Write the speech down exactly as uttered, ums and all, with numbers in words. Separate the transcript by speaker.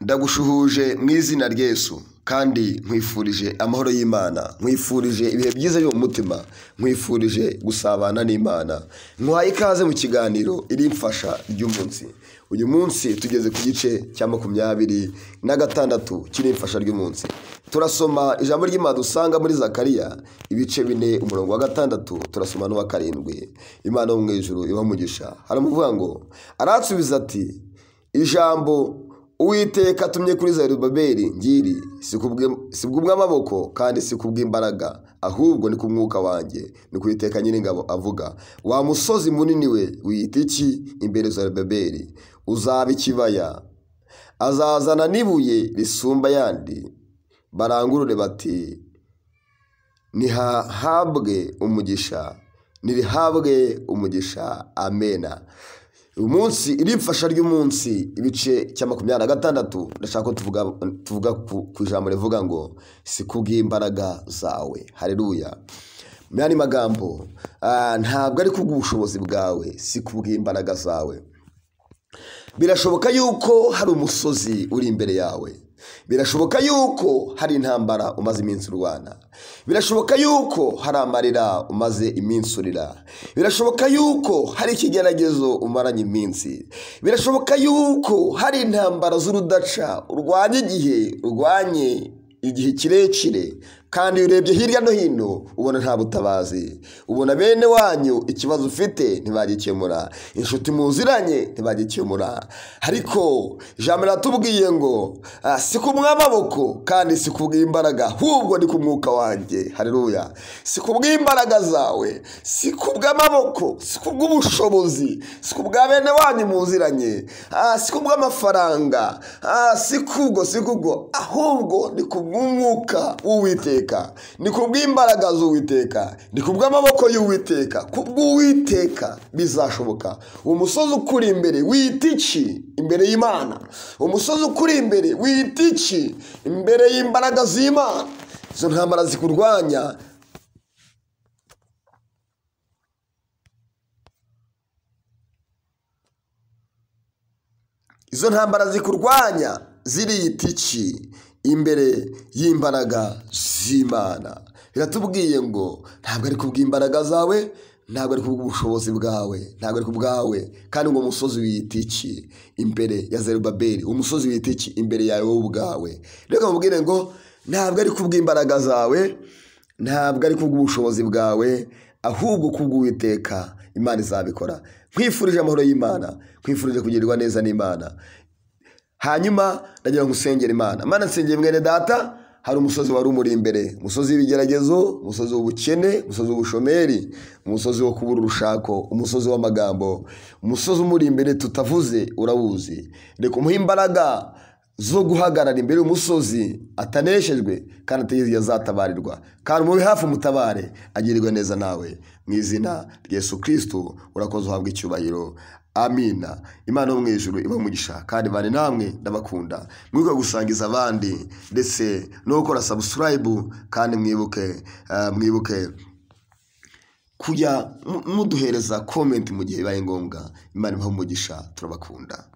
Speaker 1: Ndagushuhuje mu izina rya Yesu kandi nkwifurije amahoro y'Imana, nkwifurije ibihe byiza byo mu mutima, nkwifurije gusabana n'Imana. Nkwaye ikaze mu kiganiro irimfasha ry'umunsi. Uyu munsi tugeze ku gice cya makumyabiri na gatandatu cy'irimfasha ry'umunsi. Turasoma ijambo ry'Imana dusanga muri Zakariya ibice bine umurongo wa gatandatu, turasoma n'uwa karindwi. Imana yo mu ijuru ibahe umugisha. Haramuvuga ngo, aratsubiza ati, ijambo Uwiteka atumye kuri Zerubabeli ngiri, sikubw'amaboko kandi sikubwimbaraga, ahubwo ni ku mwuka wanjye, ni ku Uwiteka Nyiringabo avuga. Wa musozi munini we wiyita iki imbere ya Zerubabeli? Uzaba ikibaya. Azazana n'ibuye risumba yandi, barangurure bati, nihahabwe umugisha, nirihabwe umugisha. Amena. Umunsi irimfasha ry'umunsi ibice cya makumyabiri na gatandatu, ndashaka ko tuvuga tuvuga ku ijambo rivuga ngo sikubwimbaraga zawe. Haleluya. Myani magambo, ntabwo ari kubw'ubushobozi bwawe, sikubwimbaraga zawe. Birashoboka yuko hari umusozi uri imbere yawe. Birashoboka yuko hari intambara umaze iminsi urwana. Birashoboka yuko hari amarira umaze iminsi urira. Birashoboka yuko hari ikigeragezo umaranye iminsi. Birashoboka yuko hari intambara z'urudaca urwanye igihe urwanye igihe kirekire, kandi urebye hirya no hino ubona nta butabazi. Ubona bene wanyu ikibazo ufite ntibagikemura, inshuti muziranye ntibagikemura. Ariko ijambo ratubwiye ngo, si kubw'amaboko kandi si kubw'imbaraga, ahubwo ni ku mwuka wanjye. Haleluya. Si kubw'imbaraga zawe, si kubw'amaboko, si kubw'ubushobozi, si kubwa bene wanyu muziranye, si kubw'amafaranga, si kubwo si kubwo, ahubwo ni kubw'umwuka w'Uwiteka, ni kubw'imbaraga z'Uwiteka, ni kubw'amaboko y'Uwiteka. Kubw'Uwiteka bizashoboka. Umusozi ukuri imbere wita iki imbere y'Imana? Umusozi ukuri imbere wita iki imbere y'imbaraga z'Imana? Izo ntambara zikurwanya Izo ntambara zikurwanya ziriyita iki imbere y'imbaraga z'Imana? Biratubwiye ngo ntabwo ari kubw'imbaraga zawe, ntabwo ari kubw'ubushobozi bwawe, ntabwo ari kubwawe. Kandi ngo umusozi wiyita iki imbere ya Zerubabeli? Umusozi wiyita iki imbere yawe wowe ubwawe? Reka mubwire ngo ntabwo ari kubw'imbaraga zawe, ntabwo ari kubw'ubushobozi bwawe, ahubwo kubw'Uwiteka. Imana izabikora. Nkwifurije amahoro y'Imana, nkwifurije kugirirwa neza n'Imana. Hanyuma ndagira ngo usengere Imana. Mana, nsengeye mwene data, hari umusozi wari umuri imbere, umusozi w'ibigeragezo, umusozi w'ubukene, umusozi w'ubushomeri, umusozi wo kubura urushako, umusozi w'amagambo, umusozi umuri imbere tutavuze urawuzi. Reka umuhe imbaraga zo guhagarara imbere y'umusozi ataneshejwe, kandi ategeze azatabarirwa. Kandi umube hafi umutabare, agirirwe neza nawe. Mu izina rya Yesu Kristo urakoze, uhabwe icyubahiro. Amina. Imana yo mu ijuru ibahe umugisha kandi bane namwe, ndabakunda. Mwibuke gusangiza abandi ndetse no gukora subscribe, kandi mwibuke uh, mwibuke kujya muduhereza comment mu gihe bibaye ngombwa. Imana ibahe umugisha, turabakunda.